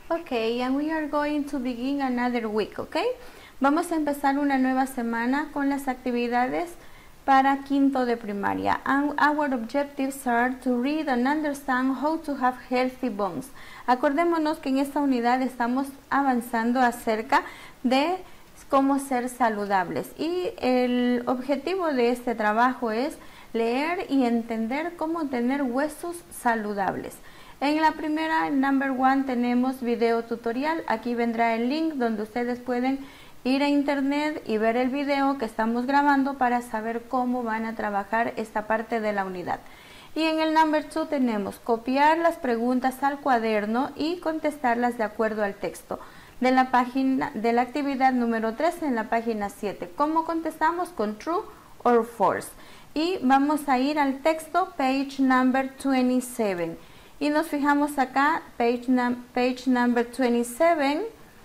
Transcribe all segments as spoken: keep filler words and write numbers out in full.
Okay, and we are going to begin another week, okay? Vamos a empezar una nueva semana con las actividades para quinto de primaria. And our objectives are to read and understand how to have healthy bones. Acordémonos que en esta unidad estamos avanzando acerca de cómo ser saludables. Y el objetivo de este trabajo es leer y entender cómo tener huesos saludables. En la primera, number one, tenemos video tutorial. Aquí vendrá el link donde ustedes pueden ir a internet y ver el video que estamos grabando para saber cómo van a trabajar esta parte de la unidad. Y en el number two tenemos copiar las preguntas al cuaderno y contestarlas de acuerdo al texto de la página de la actividad número tres en la página siete. ¿Cómo contestamos? Con true or false. Y vamos a ir al texto, page number twenty-seven. Y nos fijamos acá, page, num page number twenty-seven,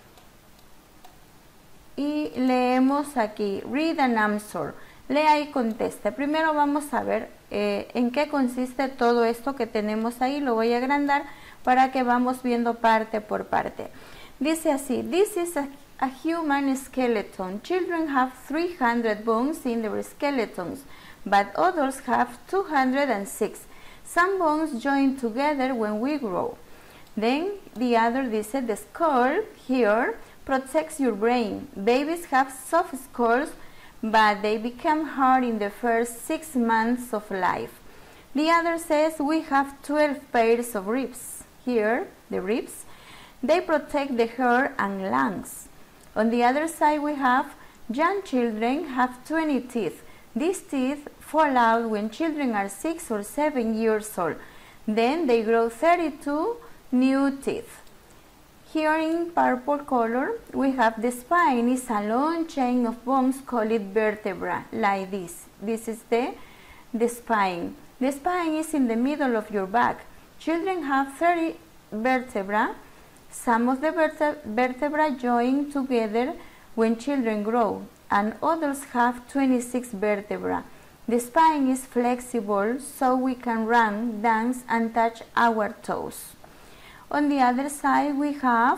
y leemos aquí, read and answer, lea y conteste. Primero vamos a ver eh, en qué consiste todo esto que tenemos ahí, lo voy a agrandar para que vamos viendo parte por parte. Dice así, this is a, a human skeleton. Children have three hundred bones in their skeletons, but others have two hundred six. Some bones join together when we grow. Then the other dice, the skull here protects your brain. Babies have soft skulls, but they become hard in the first six months of life. The other says, we have twelve pairs of ribs. Here, the ribs, they protect the heart and lungs. On the other side, we have, young children have twenty teeth. These teeth fall out when children are six or seven years old. Then they grow thirty-two new teeth. Here in purple color, we have the spine is a long chain of bones called vertebra, like this. This is the, the spine. The spine is in the middle of your back. Children have thirty vertebrae. Some of the verte vertebrae join together when children grow, and others have twenty-six vertebrae. The spine is flexible, so we can run, dance, and touch our toes. On the other side, we have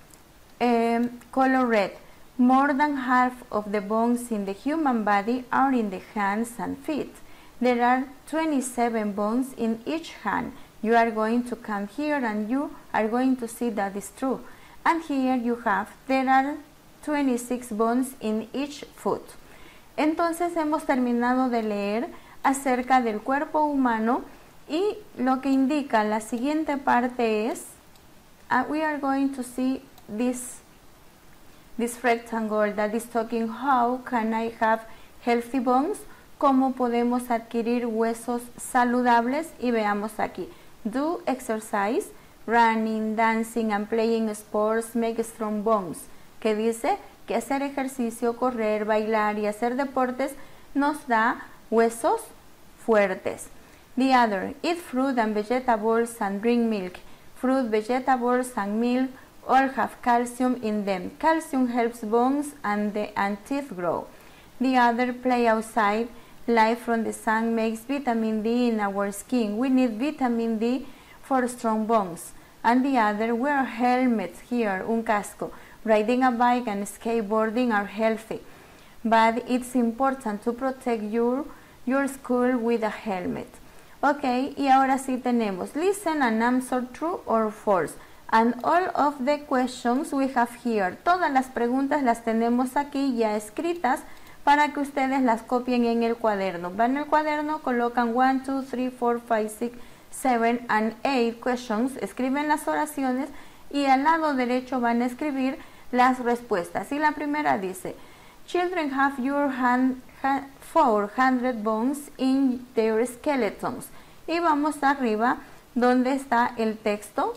um, color red. More than half of the bones in the human body are in the hands and feet. There are twenty-seven bones in each hand. You are going to come here and you are going to see that is true. And here you have, there are twenty-six bones in each foot. Entonces hemos terminado de leer acerca del cuerpo humano y lo que indica la siguiente parte es, uh, we are going to see this, this rectangle that is talking how can I have healthy bones, cómo podemos adquirir huesos saludables, y veamos aquí, do exercise, running, dancing and playing sports make strong bones, que dice que hacer ejercicio, correr, bailar y hacer deportes nos da huesos fuertes. The other, eat fruit and vegetables and drink milk. Fruit, vegetables and milk all have calcium in them. Calcium helps bones and, the, and teeth grow. The other, play outside. Light from the sun makes vitamin D in our skin. We need vitamin D for strong bones. And the other, wear helmets here, un casco. Riding a bike and skateboarding are healthy, but it's important to protect your, your skull with a helmet. Ok, y ahora sí tenemos listen and answer true or false. And all of the questions we have here. Todas las preguntas las tenemos aquí ya escritas para que ustedes las copien en el cuaderno. Van al cuaderno, colocan one, two, three, four, five, six, seven and eight questions, escriben las oraciones y al lado derecho van a escribir las respuestas. Y la primera dice, children have your hand, hand, four hundred bones in their skeletons. Y vamos arriba donde está el texto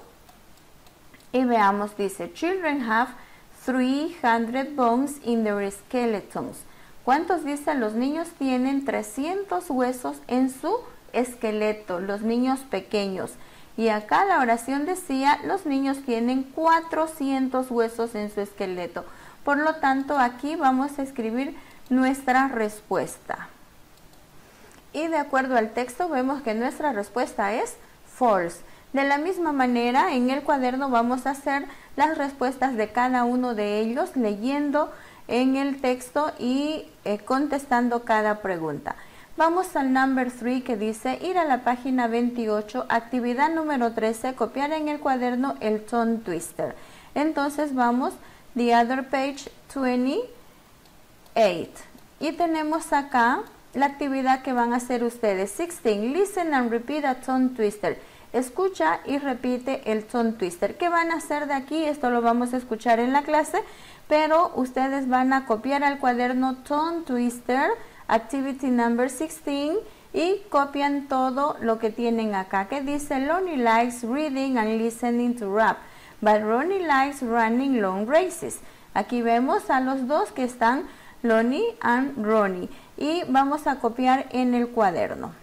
y veamos, dice, children have three hundred bones in their skeletons. ¿Cuántos dice? Los niños tienen trescientos huesos en su esqueleto, los niños pequeños. Y acá la oración decía, los niños tienen cuatrocientos huesos en su esqueleto. Por lo tanto, aquí vamos a escribir nuestra respuesta. Y de acuerdo al texto vemos que nuestra respuesta es false. De la misma manera, en el cuaderno vamos a hacer las respuestas de cada uno de ellos, leyendo en el texto y eh, contestando cada pregunta. Vamos al number three, que dice ir a la página veintiocho, actividad número trece, copiar en el cuaderno el tongue twister. Entonces vamos, the other page twenty-eight. Y tenemos acá la actividad que van a hacer ustedes. sixteen, listen and repeat a tongue twister. Escucha y repite el tongue twister. ¿Qué van a hacer de aquí? Esto lo vamos a escuchar en la clase, pero ustedes van a copiar al cuaderno tongue twister, activity number sixteen, y copian todo lo que tienen acá, que dice Lonnie likes reading and listening to rap, but Ronnie likes running long races. Aquí vemos a los dos que están Lonnie and Ronnie, y vamos a copiar en el cuaderno.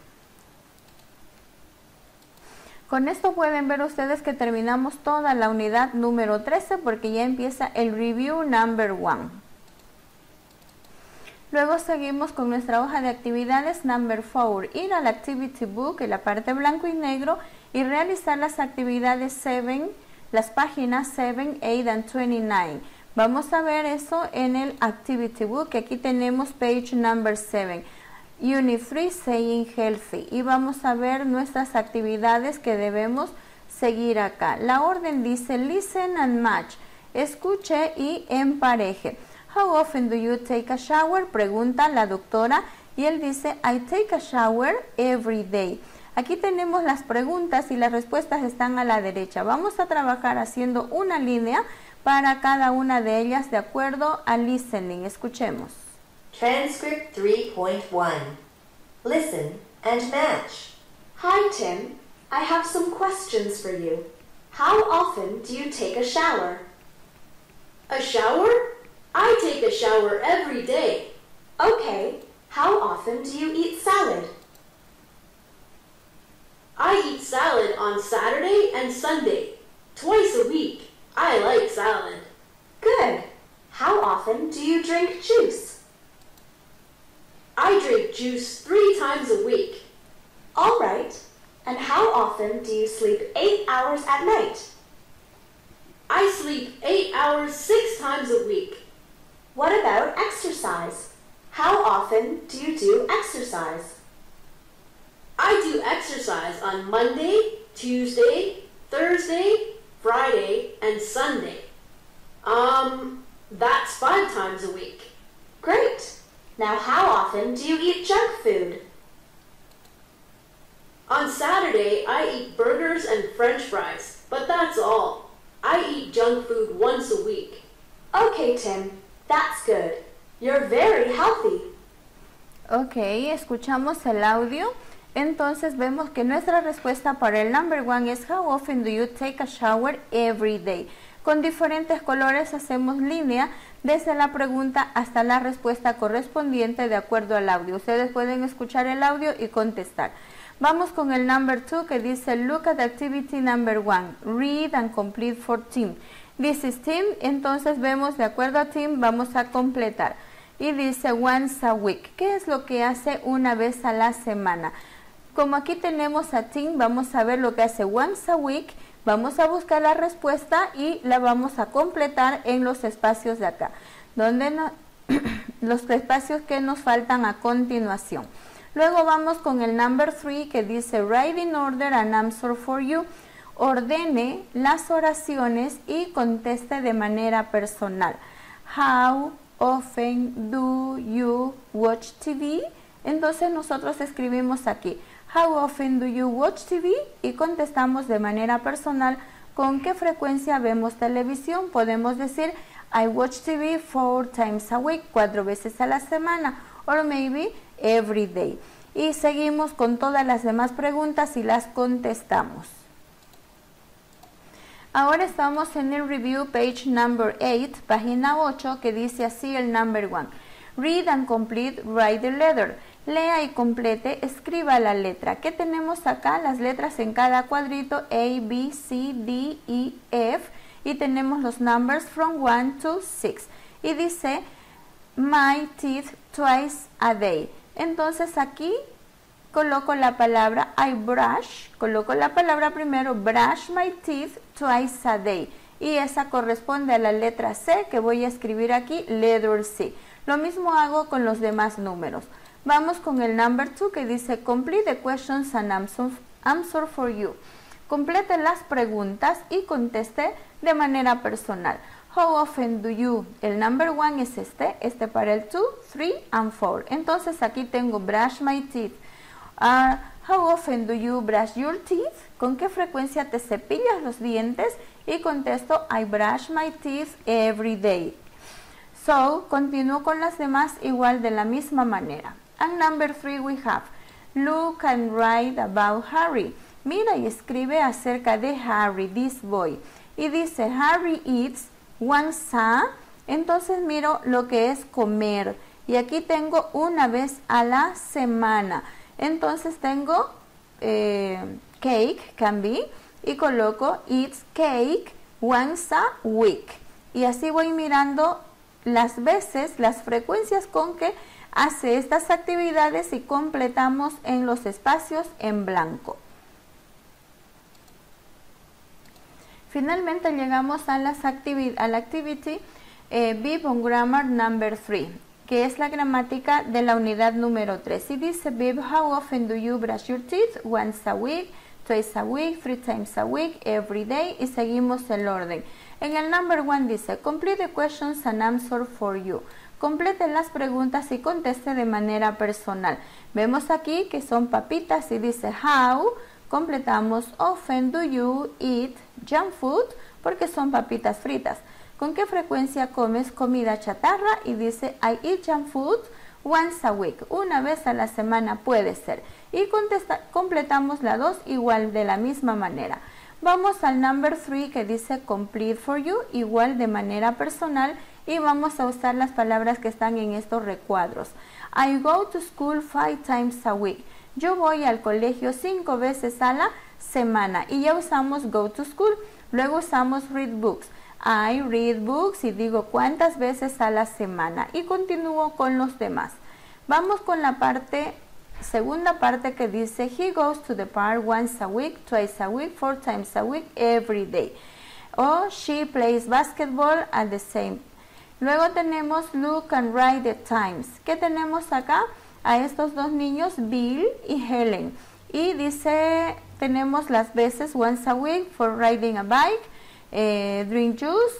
Con esto pueden ver ustedes que terminamos toda la unidad número trece, porque ya empieza el review number one. Luego seguimos con nuestra hoja de actividades number four, ir al activity book en la parte blanco y negro y realizar las actividades seven, las páginas seven, eight and twenty-nine. Vamos a ver eso en el activity book, que aquí tenemos page number seven. Unit three, saying healthy, y vamos a ver nuestras actividades que debemos seguir acá. La orden dice listen and match, escuche y empareje. How often do you take a shower? Pregunta la doctora, y él dice I take a shower every day. Aquí tenemos las preguntas y las respuestas están a la derecha. Vamos a trabajar haciendo una línea para cada una de ellas de acuerdo al listening. Escuchemos. Transcript three point one. Listen and match. Hi, Tim. I have some questions for you. How often do you take a shower? A shower? I take a shower every day. Okay. How often do you eat salad? I eat salad on Saturday and Sunday, twice a week. I like salad. Good. How often do you drink juice? I drink juice three times a week. All right. And how often do you sleep eight hours at night? I sleep eight hours six times a week. What about exercise? How often do you do exercise? I do exercise on Monday, Tuesday, Thursday, Friday, and Sunday. Um, that's five times a week. Great. Now, how often do you eat junk food? On Saturday, I eat burgers and French fries, but that's all. I eat junk food once a week. Okay, Tim, that's good. You're very healthy. Ok, escuchamos el audio. Entonces vemos que nuestra respuesta para el number one es how often do you take a shower every day. Con diferentes colores hacemos línea desde la pregunta hasta la respuesta correspondiente de acuerdo al audio. Ustedes pueden escuchar el audio y contestar. Vamos con el number two, que dice look at activity number one, read and complete for Tim. This is Tim, entonces vemos de acuerdo a Tim, vamos a completar. Y dice once a week, ¿qué es lo que hace una vez a la semana? Como aquí tenemos a Tim, vamos a ver lo que hace once a week. Vamos a buscar la respuesta y la vamos a completar en los espacios de acá, donde no, los espacios que nos faltan a continuación. Luego vamos con el number three, que dice write in order an answer for you. Ordene las oraciones y conteste de manera personal. How often do you watch T V? Entonces nosotros escribimos aquí how often do you watch T V y contestamos de manera personal con qué frecuencia vemos televisión. Podemos decir I watch T V four times a week, cuatro veces a la semana, or maybe every day. Y seguimos con todas las demás preguntas y las contestamos. Ahora estamos en el review page number eight, página ocho, que dice así el number one. Read and complete, write the letter. Lea y complete, escriba la letra. ¿Qué tenemos acá? Las letras en cada cuadrito, A, B, C, D, E, F. Y tenemos los numbers from one to six. Y dice, my teeth twice a day. Entonces aquí coloco la palabra I brush, coloco la palabra primero, brush my teeth twice a day. Y esa corresponde a la letra C que voy a escribir aquí, letter C. Lo mismo hago con los demás números. Vamos con el number two que dice complete the questions and answer, answer for you. Complete las preguntas y conteste de manera personal. How often do you? El number one es este, este para el two, three and four. Entonces aquí tengo brush my teeth. Uh, how often do you brush your teeth? ¿Con qué frecuencia te cepillas los dientes? Y contesto I brush my teeth every day. So, continúo con las demás igual de la misma manera. And number three we have look and write about Harry. Mira y escribe acerca de Harry, this boy. Y dice Harry eats once a, entonces miro lo que es comer. Y aquí tengo una vez a la semana. Entonces tengo eh, cake, can be, y coloco eats cake once a week. Y así voy mirando las veces, las frecuencias con que hace estas actividades y completamos en los espacios en blanco. Finalmente llegamos a, las activi a la activity eh, Be on Grammar number three, que es la gramática de la unidad número tres. Y dice, Bib, how often do you brush your teeth? Once a week, twice a week, three times a week, every day. Y seguimos el orden. En el number one dice, complete the questions and answer for you. Complete las preguntas y conteste de manera personal. Vemos aquí que son papitas y dice, how, completamos, often do you eat junk food, porque son papitas fritas. ¿Con qué frecuencia comes comida chatarra? Y dice, I eat junk food once a week. Una vez a la semana puede ser. Y contesta, completamos la dos igual de la misma manera. Vamos al number three que dice complete for you, igual de manera personal. Y vamos a usar las palabras que están en estos recuadros. I go to school five times a week. Yo voy al colegio cinco veces a la semana. Y ya usamos go to school. Luego usamos read books. I read books y digo cuántas veces a la semana. Y continúo con los demás. Vamos con la parte, segunda parte que dice he goes to the park once a week, twice a week, four times a week, every day. O she plays basketball at the same. Luego tenemos look and write the times. ¿Qué tenemos acá? A estos dos niños, Bill y Helen. Y dice, tenemos las veces once a week for riding a bike, eh, drink juice,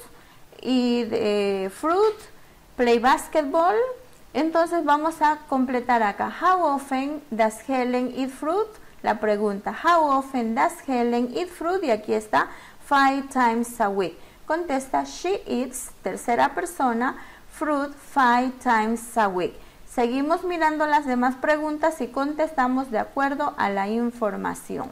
eat eh, fruit, play basketball. Entonces vamos a completar acá. How often does Helen eat fruit? La pregunta, how often does Helen eat fruit? Y aquí está, five times a week. Contesta, she eats, tercera persona, fruit five times a week. Seguimos mirando las demás preguntas y contestamos de acuerdo a la información.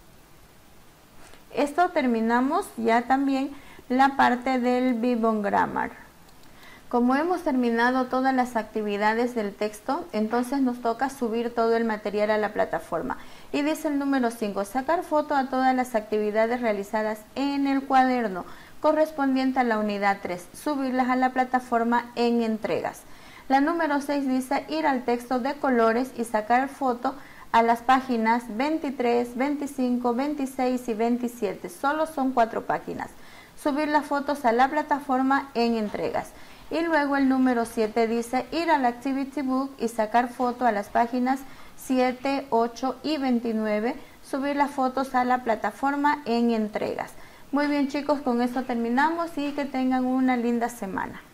Esto terminamos ya también la parte del Be on Grammar. Como hemos terminado todas las actividades del texto, entonces nos toca subir todo el material a la plataforma. Y dice el número cinco, sacar foto a todas las actividades realizadas en el cuaderno correspondiente a la unidad tres, subirlas a la plataforma en entregas. La número seis dice ir al texto de colores y sacar foto a las páginas veintitrés, veinticinco, veintiséis y veintisiete. Solo son cuatro páginas. Subir las fotos a la plataforma en entregas. Y luego el número siete dice ir al Activity Book y sacar foto a las páginas siete, ocho y veintinueve. Subir las fotos a la plataforma en entregas. Muy bien chicos, con esto terminamos y que tengan una linda semana.